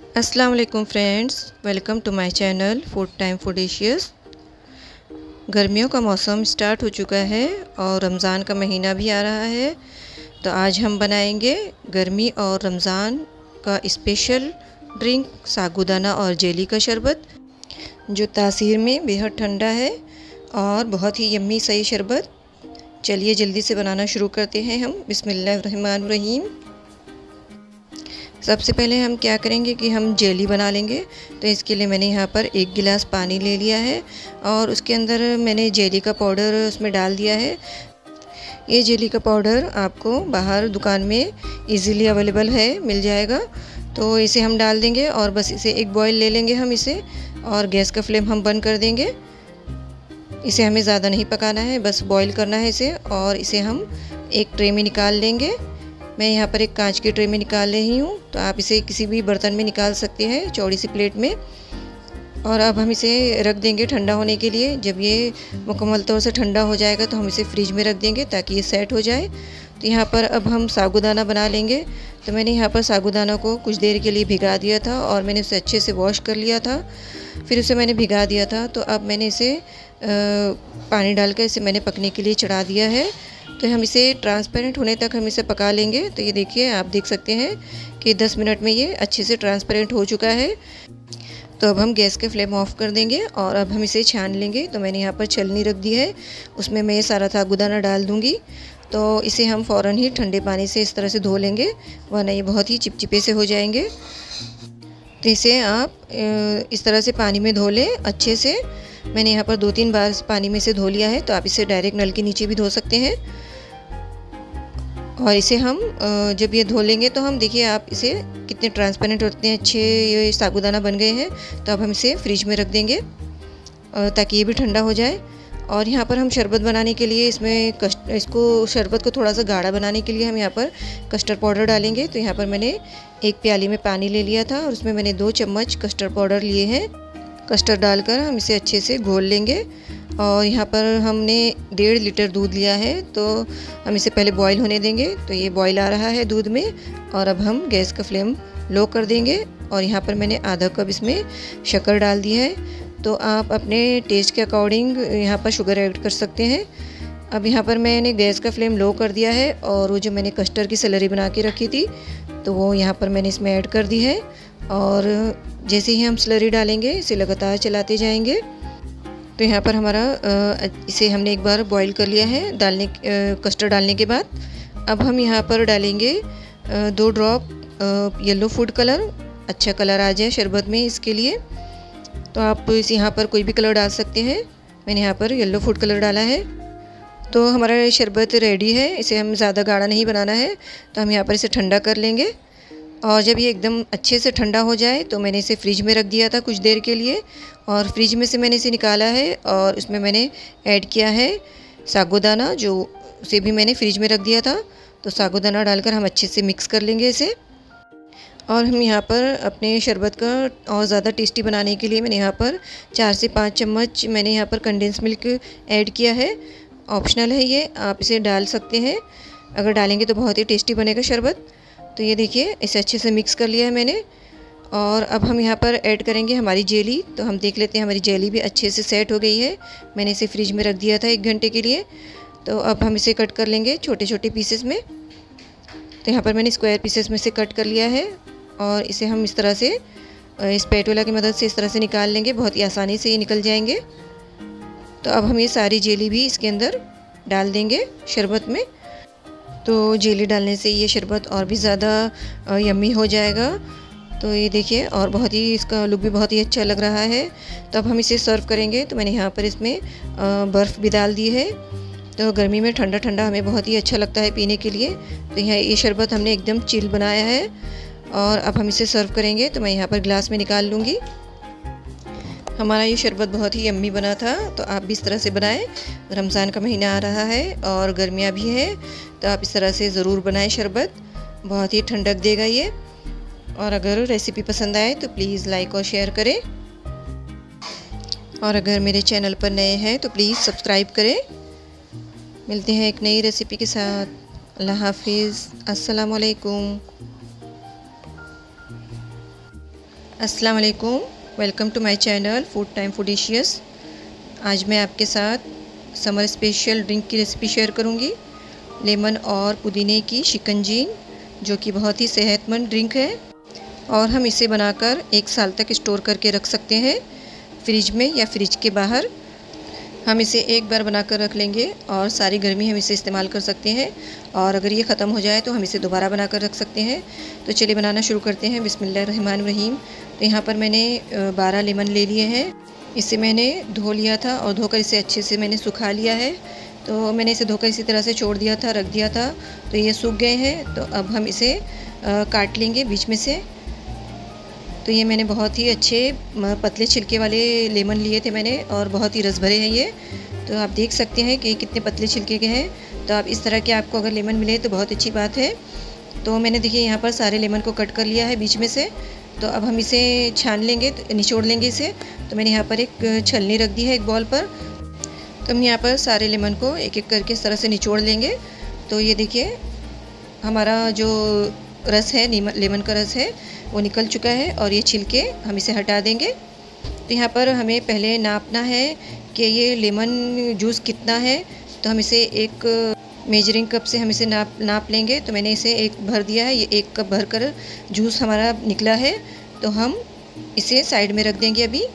अस्सलाम वालेकुम friends, welcome to my channel food time Foodicious. गर्मियों का मौसम स्टार्ट हो चुका है और रमज़ान का महीना भी आ रहा है। तो आज हम बनाएंगे गर्मी और रमज़ान का स्पेशल ड्रिंक सागुदाना और जेली का शरबत, जो तासीर में बेहद ठंडा है और बहुत ही यम्मी सही शरबत। चलिए जल्दी से बनाना शुरू करते हैं हम। बिस्मिल्लाहिर्रहमानिर्रहीम। सबसे पहले हम क्या करेंगे कि हम जेली बना लेंगे। तो इसके लिए मैंने यहाँ पर 1 गिलास पानी ले लिया है और उसके अंदर मैंने जेली का पाउडर उसमें डाल दिया है। ये जेली का पाउडर आपको बाहर दुकान में इजीली अवेलेबल है, मिल जाएगा। तो इसे हम डाल देंगे और बस इसे एक बॉईल ले लेंगे हम इसे, और गैस का फ्लेम हम बंद कर देंगे। इसे हमें ज़्यादा नहीं पकाना है, बस बॉईल करना है इसे। और इसे हम एक ट्रे में निकाल लेंगे। मैं यहाँ पर एक कांच की ट्रे में निकाल रही हूँ, तो आप इसे किसी भी बर्तन में निकाल सकते हैं, चौड़ी सी प्लेट में। और अब हम इसे रख देंगे ठंडा होने के लिए। जब ये मुकम्मल तौर से ठंडा हो जाएगा तो हम इसे फ्रिज में रख देंगे ताकि ये सेट हो जाए। तो यहाँ पर अब हम सागुदाना बना लेंगे। तो मैंने यहाँ पर सागुदाना को कुछ देर के लिए भिगा दिया था और मैंने उसे अच्छे से वॉश कर लिया था, फिर उसे मैंने भिगा दिया था। तो अब मैंने इसे पानी डालकर इसे मैंने पकने के लिए चढ़ा दिया है। तो हम इसे ट्रांसपेरेंट होने तक हम इसे पका लेंगे। तो ये देखिए, आप देख सकते हैं कि 10 मिनट में ये अच्छे से ट्रांसपेरेंट हो चुका है। तो अब हम गैस के फ्लेम ऑफ कर देंगे और अब हम इसे छान लेंगे। तो मैंने यहाँ पर छलनी रख दी है, उसमें मैं ये सारा सागुदाना डाल दूँगी। तो इसे हम फ़ौरन ही ठंडे पानी से इस तरह से धो लेंगे, वरना ये बहुत ही चिपचिपे से हो जाएंगे। तो इसे आप इस तरह से पानी में धो लें अच्छे से। मैंने यहाँ पर 2-3 बार पानी में से धो लिया है। तो आप इसे डायरेक्ट नल के नीचे भी धो सकते हैं। और इसे हम जब ये धो लेंगे तो हम देखिए आप इसे कितने ट्रांसपेरेंट होते हैं, अच्छे ये सागुदाना बन गए हैं। तो अब हम इसे फ्रिज में रख देंगे ताकि ये भी ठंडा हो जाए। और यहाँ पर हम शरबत बनाने के लिए इसको शरबत को थोड़ा सा गाढ़ा बनाने के लिए हम यहाँ पर कस्टर्ड पाउडर डालेंगे। तो यहाँ पर मैंने एक प्याली में पानी ले लिया था और उसमें मैंने 2 चम्मच कस्टर्ड पाउडर लिए हैं। कस्टर्ड डालकर हम इसे अच्छे से घोल लेंगे। और यहाँ पर हमने 1.5 लीटर दूध लिया है, तो हम इसे पहले बॉईल होने देंगे। तो ये बॉईल आ रहा है दूध में, और अब हम गैस का फ्लेम लो कर देंगे। और यहाँ पर मैंने आधा कप इसमें शक्कर डाल दी है। तो आप अपने टेस्ट के अकॉर्डिंग यहाँ पर शुगर ऐड कर सकते हैं। अब यहाँ पर मैंने गैस का फ्लेम लो कर दिया है और वो जो मैंने कस्टर्ड की स्लरी बना के रखी थी, तो वो यहाँ पर मैंने इसमें ऐड कर दी है। और जैसे ही हम स्लरी डालेंगे इसे लगातार चलाते जाएंगे। तो यहाँ पर हमारा इसे हमने एक बार बॉईल कर लिया है कस्टर्ड डालने के बाद। अब हम यहाँ पर डालेंगे 2 ड्रॉप येलो फूड कलर, अच्छा कलर आ जाए शरबत में इसके लिए। तो आप इस यहाँ पर कोई भी कलर डाल सकते हैं। मैंने यहाँ पर येलो फूड कलर डाला है। तो हमारा शरबत रेडी है। इसे हम ज़्यादा गाढ़ा नहीं बनाना है। तो हम यहाँ पर इसे ठंडा कर लेंगे। और जब ये एकदम अच्छे से ठंडा हो जाए तो मैंने इसे फ्रिज में रख दिया था कुछ देर के लिए, और फ्रिज में से मैंने इसे निकाला है और उसमें मैंने ऐड किया है सागुदाना, जो उसे भी मैंने फ्रिज में रख दिया था। तो सागुदाना डालकर हम अच्छे से मिक्स कर लेंगे इसे। और हम यहाँ पर अपने शरबत का और ज़्यादा टेस्टी बनाने के लिए मैंने यहाँ पर 4 से 5 चम्मच मैंने यहाँ पर कंडेंस मिल्क ऐड किया है। ऑप्शनल है ये, आप इसे डाल सकते हैं। अगर डालेंगे तो बहुत ही टेस्टी बनेगा शरबत। तो ये देखिए, इसे अच्छे से मिक्स कर लिया है मैंने। और अब हम यहाँ पर ऐड करेंगे हमारी जेली। तो हम देख लेते हैं, हमारी जेली भी अच्छे से सेट हो गई है। मैंने इसे फ्रिज में रख दिया था 1 घंटे के लिए। तो अब हम इसे कट कर लेंगे छोटे छोटे पीसेस में। तो यहाँ पर मैंने स्क्वायर पीसेस में से कट कर लिया है और इसे हम इस तरह से स्पैटुला की मदद से इस तरह से निकाल लेंगे। बहुत ही आसानी से ये निकल जाएंगे। तो अब हम ये सारी जेली भी इसके अंदर डाल देंगे शरबत में। तो जेली डालने से ये शरबत और भी ज़्यादा यम्मी हो जाएगा। तो ये देखिए, और बहुत ही इसका लुक भी बहुत ही अच्छा लग रहा है। तो अब हम इसे सर्व करेंगे। तो मैंने यहाँ पर इसमें बर्फ़ भी डाल दी है। तो गर्मी में ठंडा ठंडा हमें बहुत ही अच्छा लगता है पीने के लिए। तो यहाँ ये शरबत हमने एकदम चिल बनाया है और अब हम इसे सर्व करेंगे। तो मैं यहाँ पर ग्लास में निकाल लूँगी। हमारा ये शरबत बहुत ही यम्मी बना था। तो आप भी इस तरह से बनाएं। रमज़ान का महीना आ रहा है और गर्मियाँ भी है, तो आप इस तरह से ज़रूर बनाएं शरबत, बहुत ही ठंडक देगा ये। और अगर रेसिपी पसंद आए तो प्लीज़ लाइक और शेयर करें। और अगर मेरे चैनल पर नए हैं तो प्लीज़ सब्सक्राइब करें। मिलते हैं एक नई रेसिपी के साथ। अल्लाह हाफिज़। अस्सलाम वालेकुम। अस्सलाम वालेकुम, welcome to my channel food time Foodicious. आज मैं आपके साथ समर स्पेशल ड्रिंक की रेसिपी शेयर करूंगी। लेमन और पुदीने की शिकंजीन, जो कि बहुत ही सेहतमंद ड्रिंक है और हम इसे बनाकर 1 साल तक स्टोर करके रख सकते हैं, फ्रिज में या फ्रिज के बाहर। हम इसे एक बार बनाकर रख लेंगे और सारी गर्मी हम इसे इस्तेमाल कर सकते हैं, और अगर ये ख़त्म हो जाए तो हम इसे दोबारा बनाकर रख सकते हैं। तो चलिए बनाना शुरू करते हैं। बिस्मिल्लाहिर्रहमानिर्रहीम। तो यहाँ पर मैंने 12 लेमन ले लिए हैं। इसे मैंने धो लिया था और धोकर इसे अच्छे से मैंने सुखा लिया है। तो मैंने इसे धोकर इसी तरह से छोड़ दिया था, रख दिया था, तो ये सूख गए हैं। तो अब हम इसे काट लेंगे बीच में से। तो ये मैंने बहुत ही अच्छे पतले छिलके वाले लेमन लिए थे मैंने, और बहुत ही रस भरे हैं ये। तो आप देख सकते हैं कि कितने पतले छिलके के हैं। तो आप इस तरह के आपको अगर लेमन मिले तो बहुत अच्छी बात है। तो मैंने देखिए यहाँ पर सारे लेमन को कट कर लिया है बीच में से। तो अब हम इसे छान लेंगे, तो निचोड़ लेंगे इसे। तो मैंने यहाँ पर एक छलनी रख दी है एक बॉल पर। तो हम यहाँ पर सारे लेमन को एक एक करके इस तरह से निचोड़ लेंगे। तो ये देखिए हमारा जो रस है, लेमन का रस है, वो निकल चुका है और ये छिलके हम इसे हटा देंगे। तो यहाँ पर हमें पहले नापना है कि ये लेमन जूस कितना है। तो हम इसे एक मेजरिंग कप से हम इसे नाप लेंगे। तो मैंने इसे एक भर दिया है, ये 1 कप भर कर जूस हमारा निकला है। तो हम इसे साइड में रख देंगे। अभी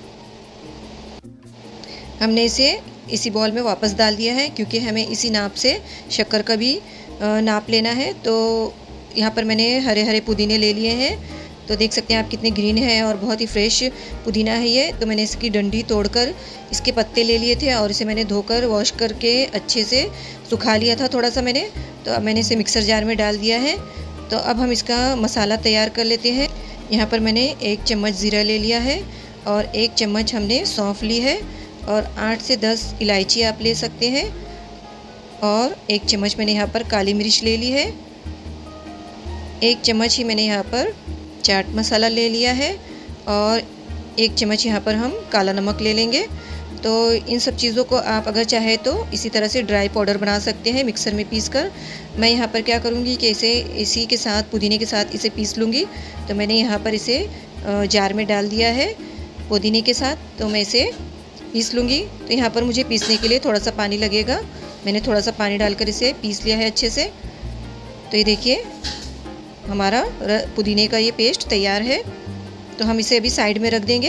हमने इसे इसी बॉल में वापस डाल दिया है, क्योंकि हमें इसी नाप से शक्कर का भी नाप लेना है। तो यहाँ पर मैंने हरे हरे पुदीने ले लिए हैं। तो देख सकते हैं आप कितने ग्रीन है और बहुत ही फ्रेश पुदीना है ये। तो मैंने इसकी डंडी तोड़कर इसके पत्ते ले लिए थे और इसे मैंने धोकर वॉश करके अच्छे से सुखा लिया था थोड़ा सा मैंने। तो अब मैंने इसे मिक्सर जार में डाल दिया है। तो अब हम इसका मसाला तैयार कर लेते हैं। यहाँ पर मैंने 1 चम्मच ज़ीरा ले लिया है और 1 चम्मच हमने सौंफ ली है, और 8 से 10 इलायची आप ले सकते हैं, और 1 चम्मच मैंने यहाँ पर काली मिर्च ले ली है। 1 चम्मच ही मैंने यहाँ पर चाट मसाला ले लिया है, और 1 चम्मच यहाँ पर हम काला नमक ले लेंगे। तो इन सब चीज़ों को आप अगर चाहे तो इसी तरह से ड्राई पाउडर बना सकते हैं मिक्सर में पीस कर। मैं यहाँ पर क्या करूँगी कि इसे इसी के साथ, पुदीने के साथ इसे पीस लूँगी। तो मैंने यहाँ पर इसे जार में डाल दिया है पुदीने के साथ। तो मैं इसे पीस लूँगी। तो यहाँ पर मुझे पीसने के लिए थोड़ा सा पानी लगेगा। मैंने थोड़ा सा पानी डालकर इसे पीस लिया है अच्छे से। तो ये देखिए हमारा पुदीने का ये पेस्ट तैयार है। तो हम इसे अभी साइड में रख देंगे।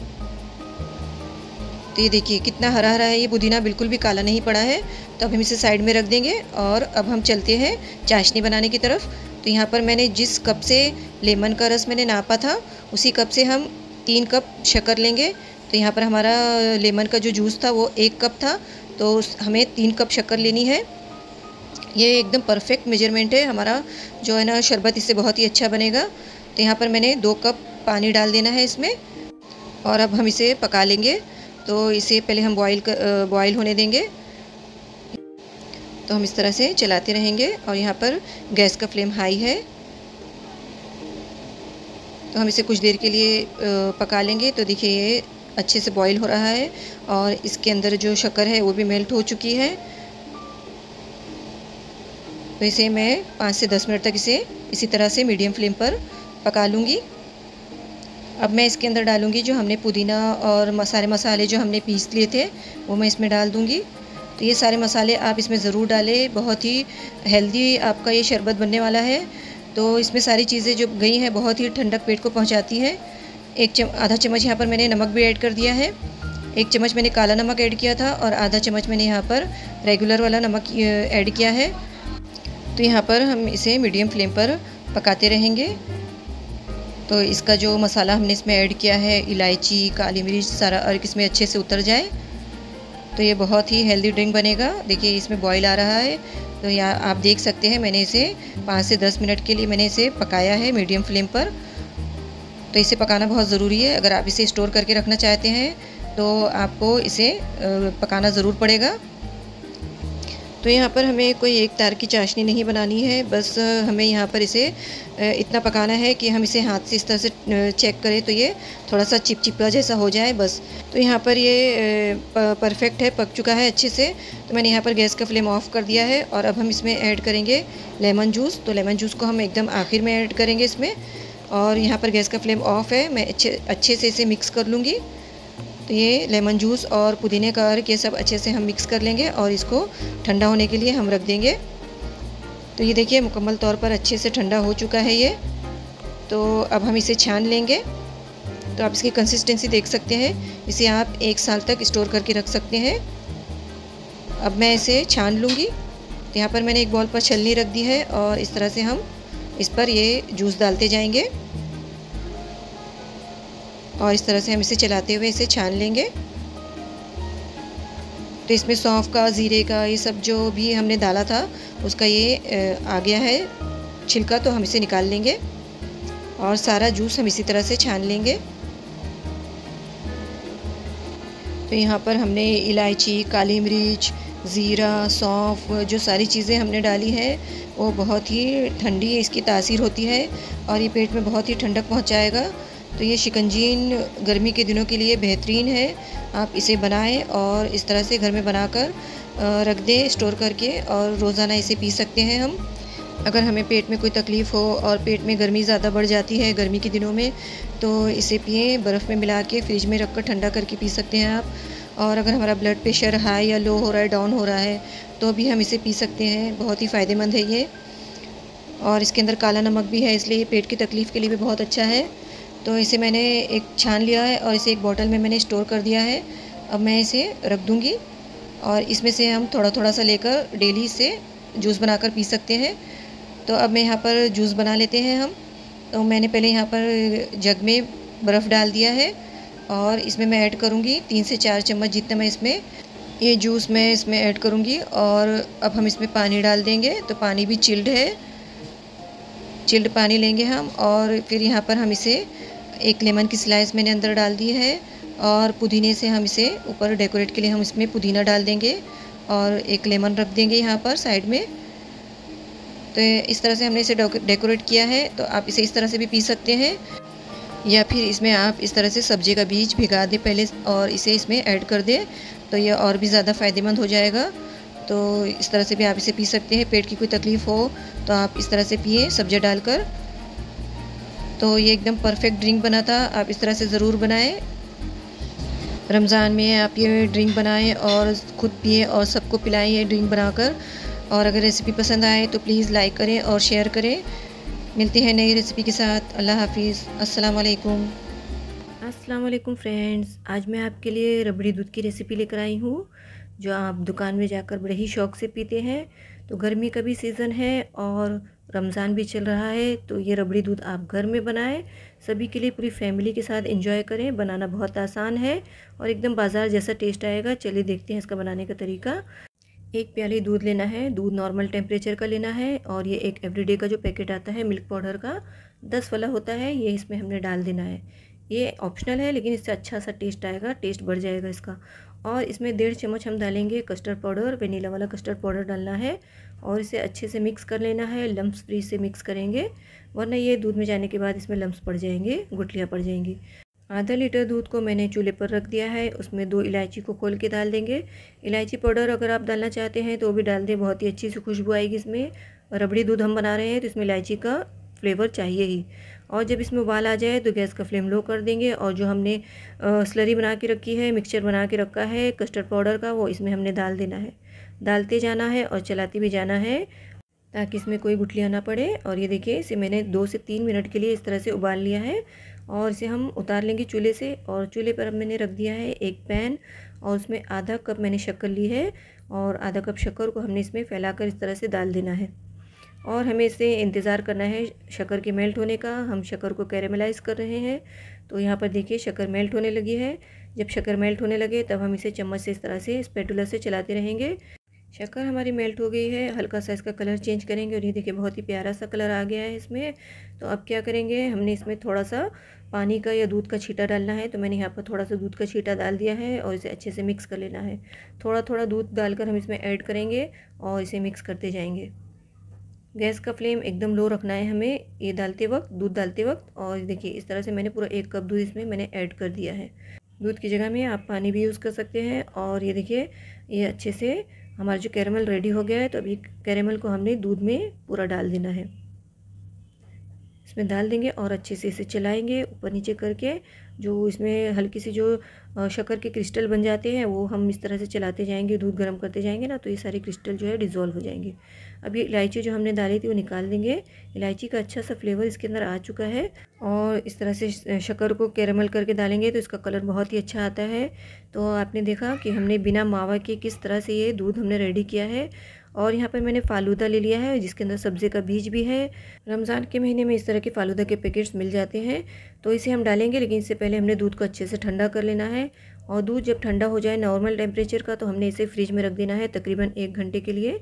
तो ये देखिए कितना हरा हरा है ये पुदीना, बिल्कुल भी काला नहीं पड़ा है। तो अब हम इसे साइड में रख देंगे और अब हम चलते हैं चाशनी बनाने की तरफ। तो यहाँ पर मैंने जिस कप से लेमन का रस मैंने नापा था, उसी कप से हम 3 कप शक्कर लेंगे। तो यहाँ पर हमारा लेमन का जो जूस था वो 1 कप था, तो हमें 3 कप शक्कर लेनी है। ये एकदम परफेक्ट मेजरमेंट है हमारा, जो है ना शरबत इससे बहुत ही अच्छा बनेगा। तो यहाँ पर मैंने 2 कप पानी डाल देना है इसमें, और अब हम इसे पका लेंगे। तो इसे पहले हम बॉईल होने देंगे। तो हम इस तरह से चलाते रहेंगे, और यहाँ पर गैस का फ्लेम हाई है। तो हम इसे कुछ देर के लिए पका लेंगे। तो देखिए ये अच्छे से बॉईल हो रहा है और इसके अंदर जो शक्कर है वो भी मेल्ट हो चुकी है। तो इसे मैं 5 से 10 मिनट तक इसे इसी तरह से मीडियम फ्लेम पर पका लूँगी। अब मैं इसके अंदर डालूँगी जो हमने पुदीना और सारे मसाले जो हमने पीस लिए थे वो मैं इसमें डाल दूँगी। तो ये सारे मसाले आप इसमें ज़रूर डालें, बहुत ही हेल्दी आपका ये शरबत बनने वाला है। तो इसमें सारी चीज़ें जो गई हैं बहुत ही ठंडक पेट को पहुँचाती हैं। आधा चम्मच यहाँ पर मैंने नमक भी ऐड कर दिया है। 1 चम्मच मैंने काला नमक ऐड किया था और आधा चम्मच मैंने यहाँ पर रेगुलर वाला नमक ऐड किया है। तो यहाँ पर हम इसे मीडियम फ्लेम पर पकाते रहेंगे। तो इसका जो मसाला हमने इसमें ऐड किया है, इलायची, काली मिर्च, सारा अर्क इसमें अच्छे से उतर जाए। तो ये बहुत ही हेल्दी ड्रिंक बनेगा। देखिए इसमें बॉईल आ रहा है। तो यहाँ आप देख सकते हैं मैंने इसे 5 से 10 मिनट के लिए मैंने इसे पकाया है मीडियम फ्लेम पर। तो इसे पकाना बहुत ज़रूरी है। अगर आप इसे स्टोर करके रखना चाहते हैं तो आपको इसे पकाना ज़रूर पड़ेगा। तो यहाँ पर हमें कोई एक तार की चाशनी नहीं बनानी है, बस हमें यहाँ पर इसे इतना पकाना है कि हम इसे हाथ से इस तरह से चेक करें तो ये थोड़ा सा चिपचिपा जैसा हो जाए बस। तो यहाँ पर ये परफेक्ट है, पक चुका है अच्छे से। तो मैंने यहाँ पर गैस का फ्लेम ऑफ कर दिया है और अब हम इसमें ऐड करेंगे लेमन जूस। तो लेमन जूस को हम एकदम आखिर में ऐड करेंगे इसमें। और यहाँ पर गैस का फ्लेम ऑफ है। मैं अच्छे से इसे मिक्स कर लूँगी। तो ये लेमन जूस और पुदीने का अर्क ये सब अच्छे से हम मिक्स कर लेंगे और इसको ठंडा होने के लिए हम रख देंगे। तो ये देखिए मुकम्मल तौर पर अच्छे से ठंडा हो चुका है ये। तो अब हम इसे छान लेंगे। तो आप इसकी कंसिस्टेंसी देख सकते हैं। इसे आप 1 साल तक स्टोर करके रख सकते हैं। अब मैं इसे छान लूँगी। तो यहाँ पर मैंने एक बॉल पर छलनी रख दी है और इस तरह से हम इस पर ये जूस डालते जाएंगे और इस तरह से हम इसे चलाते हुए इसे छान लेंगे। तो इसमें सौंफ का, ज़ीरे का, ये सब जो भी हमने डाला था उसका ये आ गया है छिलका। तो हम इसे निकाल लेंगे और सारा जूस हम इसी तरह से छान लेंगे। तो यहाँ पर हमने इलायची, काली मिर्च, ज़ीरा, सौंफ, जो सारी चीज़ें हमने डाली हैं वो बहुत ही ठंडी इसकी तासीर होती है और ये पेट में बहुत ही ठंडक पहुँचाएगा। तो ये शिकंजीन गर्मी के दिनों के लिए बेहतरीन है। आप इसे बनाएं और इस तरह से घर में बनाकर रख दें स्टोर करके और रोज़ाना इसे पी सकते हैं हम। अगर हमें पेट में कोई तकलीफ़ हो और पेट में गर्मी ज़्यादा बढ़ जाती है गर्मी के दिनों में, तो इसे पिएं। बर्फ़ में मिला के फ्रिज में रख कर ठंडा करके पी सकते हैं आप। और अगर हमारा ब्लड प्रेशर हाई या लो हो रहा है, डाउन हो रहा है, तो भी हम इसे पी सकते हैं। बहुत ही फ़ायदेमंद है ये। और इसके अंदर काला नमक भी है, इसलिए ये पेट की तकलीफ़ के लिए भी बहुत अच्छा है। तो इसे मैंने एक छान लिया है और इसे एक बॉटल में मैंने स्टोर कर दिया है। अब मैं इसे रख दूँगी और इसमें से हम थोड़ा थोड़ा सा लेकर डेली इसे जूस बनाकर पी सकते हैं। तो अब मैं यहाँ पर जूस बना लेते हैं हम। तो मैंने पहले यहाँ पर जग में बर्फ़ डाल दिया है और इसमें मैं ऐड करूँगी 3 से 4 चम्मच जितना मैं इसमें ये जूस मैं इसमें ऐड करूँगी। और अब हम इसमें पानी डाल देंगे। तो पानी भी चिल्ड है, चिल्ड पानी लेंगे हम। और फिर यहाँ पर हम इसे एक लेमन की स्लाइस मैंने अंदर डाल दी है और पुदीने से हम इसे ऊपर डेकोरेट के लिए हम इसमें पुदीना डाल देंगे और एक लेमन रख देंगे यहाँ पर साइड में। तो इस तरह से हमने इसे डेकोरेट किया है। तो आप इसे इस तरह से भी पी सकते हैं या फिर इसमें आप इस तरह से सब्जी का बीज भिगा दें पहले और इसे इसमें ऐड कर दें, तो यह और भी ज़्यादा फ़ायदेमंद हो जाएगा। तो इस तरह से भी आप इसे पी सकते हैं। पेट की कोई तकलीफ़ हो तो आप इस तरह से पिए सब्जियाँ डालकर। तो ये एकदम परफेक्ट ड्रिंक बना था। आप इस तरह से ज़रूर बनाएं। रमज़ान में आप ये ड्रिंक बनाएं और ख़ुद पिए और सबको पिलाएं ये ड्रिंक बनाकर। और अगर रेसिपी पसंद आए तो प्लीज़ लाइक करें और शेयर करें। मिलते हैं नई रेसिपी के साथ। अल्लाह हाफिज़। अस्सलाम वालेकुम। अस्सलाम वालेकुम फ्रेंड्स। आज मैं आपके लिए रबड़ी दूध की रेसिपी लेकर आई हूँ जो आप दुकान में जाकर बड़े ही शौक़ से पीते हैं। तो गर्मी का भी सीज़न है और रमज़ान भी चल रहा है, तो ये रबड़ी दूध आप घर में बनाएं। सभी के लिए, पूरी फैमिली के साथ एंजॉय करें। बनाना बहुत आसान है और एकदम बाज़ार जैसा टेस्ट आएगा। चलिए देखते हैं इसका बनाने का तरीका। एक प्याली दूध लेना है। दूध नॉर्मल टेम्परेचर का लेना है और ये एक एवरीडे का जो पैकेट आता है मिल्क पाउडर का 10 वाला होता है, ये इसमें हमने डाल देना है। ये ऑप्शनल है लेकिन इससे अच्छा सा टेस्ट आएगा, टेस्ट बढ़ जाएगा इसका। और इसमें 1.5 चम्मच हम डालेंगे कस्टर्ड पाउडर। वेनीला वाला कस्टर्ड पाउडर डालना है और इसे अच्छे से मिक्स कर लेना है। लम्प्स फ्री से मिक्स करेंगे, वरना ये दूध में जाने के बाद इसमें लम्प्स पड़ जाएंगे, गुठलियाँ पड़ जाएंगी। आधा लीटर दूध को मैंने चूल्हे पर रख दिया है। उसमें 2 इलायची को खोल के डाल देंगे। इलायची पाउडर अगर आप डालना चाहते हैं तो वो भी डाल दें, बहुत ही अच्छी सी खुशबू आएगी इसमें। रबड़ी दूध हम बना रहे हैं तो इसमें इलायची का फ्लेवर चाहिए ही। और जब इसमें उबाल आ जाए तो गैस का फ्लेम लो कर देंगे और जो हमने स्लरी बना के रखी है, मिक्सचर बना के रखा है कस्टर्ड पाउडर का, वो इसमें हमने डाल देना है। डालते जाना है और चलाते भी जाना है ताकि इसमें कोई गुठलियाँ ना पड़े। और ये देखिए, इसे मैंने 2 से 3 मिनट के लिए इस तरह से उबाल लिया है और इसे हम उतार लेंगे चूल्हे से। और चूल्हे पर अब मैंने रख दिया है एक पैन और उसमें आधा कप मैंने शक्कर ली है और आधा कप शक्कर को हमने इसमें फैलाकर इस तरह से डाल देना है। और हमें इसे इंतज़ार करना है शक्कर के मेल्ट होने का। हम शक्कर को कैरेमलाइज़ कर रहे हैं। तो यहाँ पर देखिए शक्कर मेल्ट होने लगी है। जब शक्कर मेल्ट होने लगे तब हम इसे चम्मच से इस तरह से स्पैटुला से चलाते रहेंगे। शक्कर हमारी मेल्ट हो गई है। हल्का सा इसका कलर चेंज करेंगे और ये देखिए बहुत ही प्यारा सा कलर आ गया है इसमें। तो अब क्या करेंगे, हमने इसमें थोड़ा सा पानी का या दूध का छींटा डालना है। तो मैंने यहाँ पर थोड़ा सा दूध का छींटा डाल दिया है और इसे अच्छे से मिक्स कर लेना है। थोड़ा थोड़ा दूध डालकर हम इसमें ऐड करेंगे और इसे मिक्स करते जाएंगे। गैस का फ्लेम एकदम लो रखना है हमें ये डालते वक्त, दूध डालते वक्त। और देखिए इस तरह से मैंने पूरा 1 कप दूध इसमें मैंने ऐड कर दिया है। दूध की जगह में आप पानी भी यूज़ कर सकते हैं। और ये देखिए ये अच्छे से हमारा जो कैरेमल रेडी हो गया है। तो अभी कैरेमल को हमने दूध में पूरा डाल देना है। इसमें डाल देंगे और अच्छे से इसे चलाएंगे ऊपर नीचे करके। जो इसमें हल्की सी जो शक्कर के क्रिस्टल बन जाते हैं वो हम इस तरह से चलाते जाएंगे, दूध गर्म करते जाएंगे ना, तो ये सारे क्रिस्टल जो है डिज़ोल्व हो जाएंगे। अब ये इलायची जो हमने डाली थी वो निकाल देंगे। इलायची का अच्छा सा फ्लेवर इसके अंदर आ चुका है और इस तरह से शक्कर को कैरेमल करके डालेंगे तो इसका कलर बहुत ही अच्छा आता है। तो आपने देखा कि हमने बिना मावा के किस तरह से ये दूध हमने रेडी किया है। और यहाँ पर मैंने फ़ालूदा ले लिया है जिसके अंदर सब्ज़ी का बीज भी है। रमज़ान के महीने में इस तरह के फ़ालूदा के पैकेट्स मिल जाते हैं, तो इसे हम डालेंगे, लेकिन इससे पहले हमने दूध को अच्छे से ठंडा कर लेना है। और दूध जब ठंडा हो जाए नॉर्मल टेम्परेचर का, तो हमने इसे फ्रिज में रख देना है तकरीबन 1 घंटे के लिए।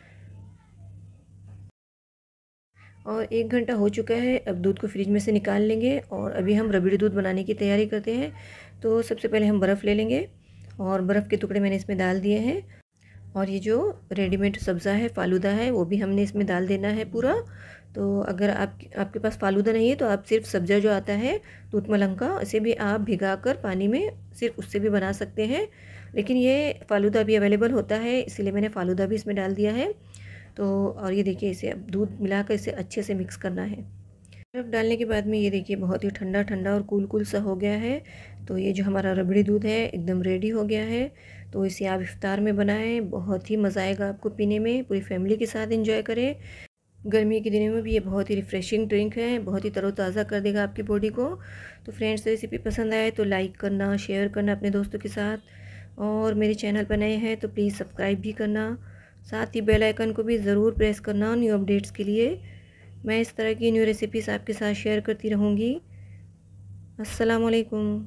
और 1 घंटा हो चुका है। अब दूध को फ्रिज में से निकाल लेंगे और अभी हम रबड़ी दूध बनाने की तैयारी करते हैं। तो सबसे पहले हम बर्फ़ ले लेंगे और बर्फ़ के टुकड़े मैंने इसमें डाल दिए हैं। और ये जो रेडीमेड सब्ज़ा है फ़ालूदा है वो भी हमने इसमें डाल देना है पूरा। तो अगर आपके पास फ़ालूदा नहीं है तो आप सिर्फ सब्ज़ा जो आता है दूध मलंग का, इसे भी आप भिगाकर पानी में सिर्फ उससे भी बना सकते हैं, लेकिन ये फ़ालूदा भी अवेलेबल होता है, इसीलिए मैंने फ़ालूदा भी इसमें डाल दिया है। तो और ये देखिए इसे अब दूध मिलाकर इसे अच्छे से मिक्स करना है। बर्फ़ डालने के बाद में ये देखिए बहुत ही ठंडा ठंडा और कूल कूल सा हो गया है। तो ये जो हमारा रबड़ी दूध है एकदम रेडी हो गया है। तो इसे आप इफ्तार में बनाएं, बहुत ही मज़ा आएगा आपको पीने में, पूरी फैमिली के साथ एंजॉय करें। गर्मी के दिनों में भी ये बहुत ही रिफ़्रेशिंग ड्रिंक है, बहुत ही तरोताज़ा कर देगा आपकी बॉडी को। तो फ्रेंड्स, रेसिपी पसंद आए तो लाइक करना, शेयर करना अपने दोस्तों के साथ, और मेरे चैनल पर नए हैं तो प्लीज़ सब्सक्राइब भी करना, साथ ही बेल आइकन को भी ज़रूर प्रेस करना न्यू अपडेट्स के लिए। मैं इस तरह की न्यू रेसिपीज़ आपके साथ शेयर करती रहूँगी। अस्सलाम वालेकुम।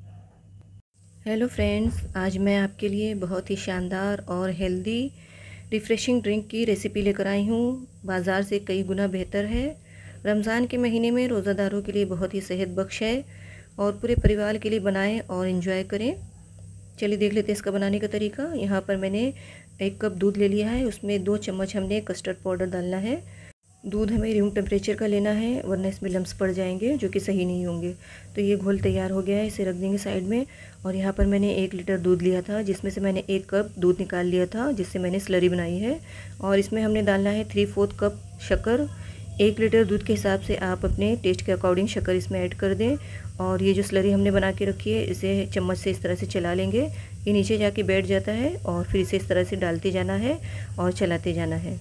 हेलो फ्रेंड्स, आज मैं आपके लिए बहुत ही शानदार और हेल्दी रिफ़्रेशिंग ड्रिंक की रेसिपी लेकर आई हूँ। बाज़ार से कई गुना बेहतर है। रमज़ान के महीने में रोज़ादारों के लिए बहुत ही सेहत बख्श है और पूरे परिवार के लिए बनाएं और इन्जॉय करें। चलिए देख लेते हैं इसका बनाने का तरीका। यहाँ पर मैंने 1 कप दूध ले लिया है, उसमें 2 चम्मच हमने कस्टर्ड पाउडर डालना है। दूध हमें रूम टेम्परेचर का लेना है, वरना इसमें लम्स पड़ जाएंगे जो कि सही नहीं होंगे। तो ये घोल तैयार हो गया है, इसे रख देंगे साइड में। और यहाँ पर मैंने 1 लीटर दूध लिया था, जिसमें से मैंने 1 कप दूध निकाल लिया था, जिससे मैंने स्लरी बनाई है। और इसमें हमने डालना है 3/4 कप शक्कर। 1 लीटर दूध के हिसाब से आप अपने टेस्ट के अकॉर्डिंग शक्कर इसमें ऐड कर दें। और ये जो स्लरी हमने बना के रखी है, इसे चम्मच से इस तरह से चला लेंगे। ये नीचे जाके बैठ जाता है और फिर इसे इस तरह से डालते जाना है और चलाते जाना है।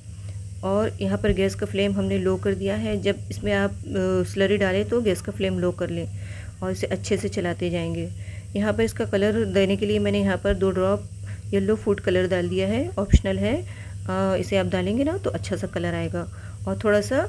और यहाँ पर गैस का फ्लेम हमने लो कर दिया है। जब इसमें आप स्लरी डालें तो गैस का फ्लेम लो कर लें और इसे अच्छे से चलाते जाएंगे। यहाँ पर इसका कलर देने के लिए मैंने यहाँ पर 2 ड्रॉप येलो फूड कलर डाल दिया है, ऑप्शनल है। इसे आप डालेंगे ना तो अच्छा सा कलर आएगा। और थोड़ा सा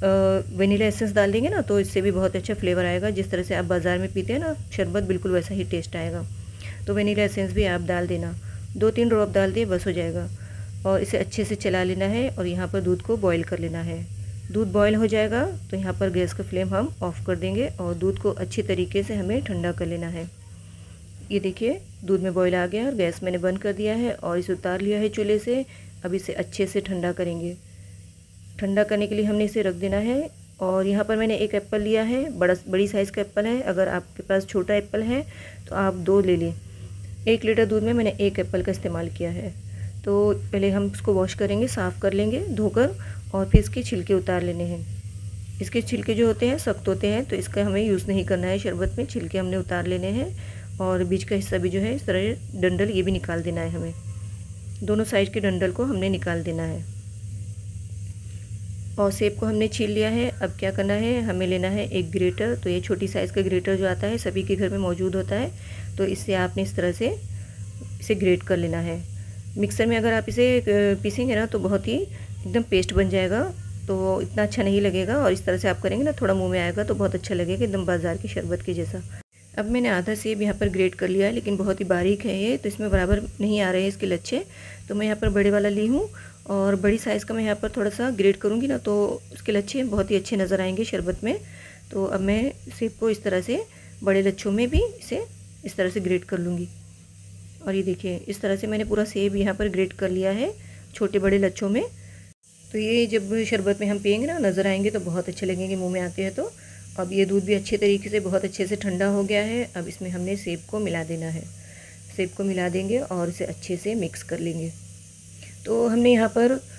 वनीला एसेंस डाल देंगे ना तो इससे भी बहुत अच्छा फ्लेवर आएगा। जिस तरह से आप बाज़ार में पीते हैं ना शरबत, बिल्कुल वैसा ही टेस्ट आएगा। तो वनीला एसेंस भी आप डाल देना, 2-3 ड्रॉप डाल दिए बस हो जाएगा। और इसे अच्छे से चला लेना है और यहाँ पर दूध को बॉईल कर लेना है। दूध बॉईल हो जाएगा तो यहाँ पर गैस का फ्लेम हम ऑफ़ कर देंगे और दूध को अच्छी तरीके से हमें ठंडा कर लेना है। ये देखिए दूध में बॉईल आ गया और गैस मैंने बंद कर दिया है और इसे उतार लिया है चूल्हे से। अब इसे अच्छे से ठंडा करेंगे। ठंडा करने के लिए हमने इसे रख देना है। और यहाँ पर मैंने 1 एप्पल लिया है, बड़ी साइज़ का एप्पल है। अगर आपके पास छोटा एप्पल है तो आप 2 ले लें। 1 लीटर दूध में मैंने 1 एप्पल का इस्तेमाल किया है। तो पहले हम इसको वॉश करेंगे, साफ़ कर लेंगे धोकर, और फिर इसके छिलके उतार लेने हैं। इसके छिलके जो होते हैं सख्त होते हैं, तो इसका हमें यूज़ नहीं करना है शरबत में। छिलके हमने उतार लेने हैं और बीच का हिस्सा भी जो है इस तरह डंडल ये भी निकाल देना है हमें। दोनों साइड के डंडल को हमने निकाल देना है। और सेब को हमने छील लिया है। अब क्या करना है, हमें लेना है एक ग्रेटर। तो ये छोटी साइज़ का ग्रेटर जो आता है सभी के घर में मौजूद होता है। तो इससे आपने इस तरह से इसे ग्रेट कर लेना है। मिक्सर में अगर आप इसे पीसेंगे ना तो बहुत ही एकदम पेस्ट बन जाएगा, तो इतना अच्छा नहीं लगेगा। और इस तरह से आप करेंगे ना थोड़ा मुंह में आएगा तो बहुत अच्छा लगेगा, एकदम बाज़ार की शरबत के जैसा। अब मैंने आधा सेब यहाँ पर ग्रेट कर लिया है, लेकिन बहुत ही बारीक है ये, तो इसमें बराबर नहीं आ रहे हैं इसके लच्छे। तो मैं यहाँ पर बड़े वाला ली हूँ और बड़ी साइज़ का मैं यहाँ पर थोड़ा सा ग्रेट करूँगी ना तो उसके लच्छे बहुत ही अच्छे नज़र आएंगे शरबत में। तो अब मैं सेब को इस तरह से बड़े लच्छों में भी इसे इस तरह से ग्रेट कर लूँगी। और ये देखिए इस तरह से मैंने पूरा सेब यहाँ पर ग्रेट कर लिया है छोटे बड़े लच्छों में। तो ये जब शरबत में हम पियेंगे ना नज़र आएंगे तो बहुत अच्छे लगेंगे मुंह में आते हैं। तो अब ये दूध भी अच्छे तरीके से बहुत अच्छे से ठंडा हो गया है। अब इसमें हमने सेब को मिला देना है। सेब को मिला देंगे और इसे अच्छे से मिक्स कर लेंगे। तो हमने यहाँ पर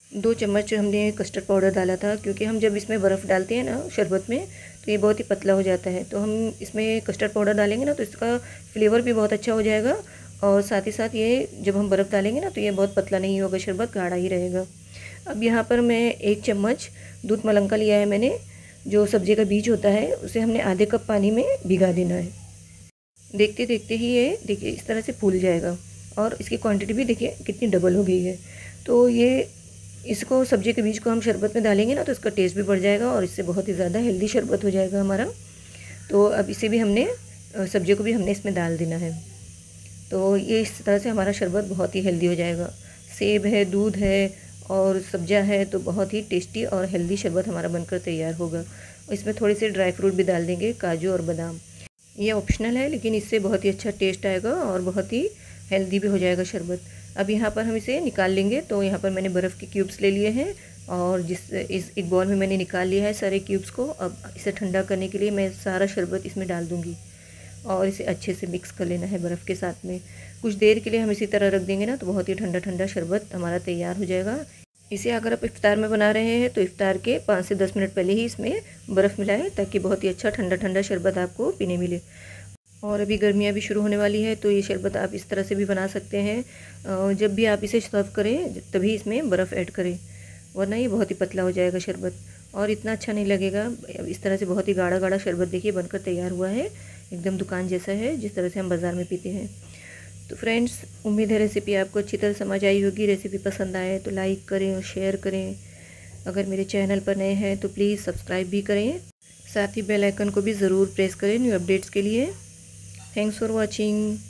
2 चम्मच हमने कस्टर्ड पाउडर डाला था, क्योंकि हम जब इसमें बर्फ़ डालते हैं ना शरबत में, तो ये बहुत ही पतला हो जाता है। तो हम इसमें कस्टर्ड पाउडर डालेंगे ना, तो इसका फ्लेवर भी बहुत अच्छा हो जाएगा, और साथ ही साथ ये जब हम बर्फ़ डालेंगे ना, तो ये बहुत पतला नहीं होगा, शरबत गाढ़ा ही रहेगा। अब यहाँ पर मैं 1 चम्मच दूध मलंका लिया है मैंने। जो सब्ज़ी का बीज होता है उसे हमने आधे कप पानी में भिगा देना है। देखते देखते ही ये देखिए इस तरह से फूल जाएगा, और इसकी क्वांटिटी भी देखिए कितनी डबल हो गई है। तो ये इसको सब्ज़ी के बीज को हम शरबत में डालेंगे ना, तो इसका टेस्ट भी बढ़ जाएगा, और इससे बहुत ही ज़्यादा हेल्दी शरबत हो जाएगा हमारा। तो अब इसे भी हमने सब्जियों को भी हमने इसमें डाल देना है। तो ये इस तरह से हमारा शरबत बहुत ही हेल्दी हो जाएगा। सेब है, दूध है और सब्जियां है, तो बहुत ही टेस्टी और हेल्दी शरबत हमारा बनकर तैयार होगा। इसमें थोड़े से ड्राई फ्रूट भी डाल देंगे, काजू और बादाम। ये ऑप्शनल है, लेकिन इससे बहुत ही अच्छा टेस्ट आएगा और बहुत ही हेल्दी भी हो जाएगा शरबत। अब यहाँ पर हम इसे निकाल लेंगे। तो यहाँ पर मैंने बर्फ़ के क्यूब्स ले लिए हैं, और इस एक बॉल में मैंने निकाल लिया है सारे क्यूब्स को। अब इसे ठंडा करने के लिए मैं सारा शरबत इसमें डाल दूँगी, और इसे अच्छे से मिक्स कर लेना है बर्फ़ के साथ में। कुछ देर के लिए हम इसी तरह रख देंगे ना, तो बहुत ही ठंडा ठंडा शरबत हमारा तैयार हो जाएगा। इसे अगर आप इफ्तार में बना रहे हैं, तो इफ्तार के 5 से 10 मिनट पहले ही इसमें बर्फ़ मिलाएं, ताकि बहुत ही अच्छा ठंडा ठंडा शरबत आपको पीने मिले। और अभी गर्मियाँ भी शुरू होने वाली है, तो ये शरबत आप इस तरह से भी बना सकते हैं। जब भी आप इसे सर्व करें तभी इसमें बर्फ़ ऐड करें, वरना ये बहुत ही पतला हो जाएगा शरबत, और इतना अच्छा नहीं लगेगा। इस तरह से बहुत ही गाढ़ा गाढ़ा शरबत देखिए बनकर तैयार हुआ है, एकदम दुकान जैसा है, जिस तरह से हम बाज़ार में पीते हैं। तो फ्रेंड्स, उम्मीद है रेसिपी आपको अच्छी तरह समझ आई होगी। रेसिपी पसंद आए तो लाइक करें और शेयर करें। अगर मेरे चैनल पर नए हैं तो प्लीज़ सब्सक्राइब भी करें, साथ ही बेल आइकन को भी ज़रूर प्रेस करें न्यू अपडेट्स के लिए। Thanks for watching.